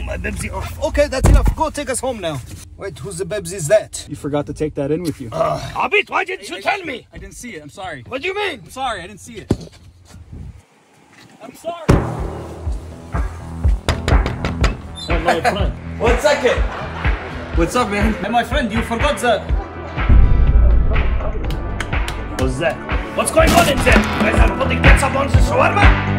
my Bebsi off. Okay, that's enough. Go take us home now. Wait, whose the Bebsi is that? You forgot to take that in with you. Abid, why didn't you tell me? I didn't see it. I'm sorry. What do you mean? I'm sorry. I didn't see it. I'm sorry. Hey, my friend. 1 second. What's up, man? Hey, my friend, you forgot that. What's that? What's going on in there? You guys are putting ketchup on the shawarma?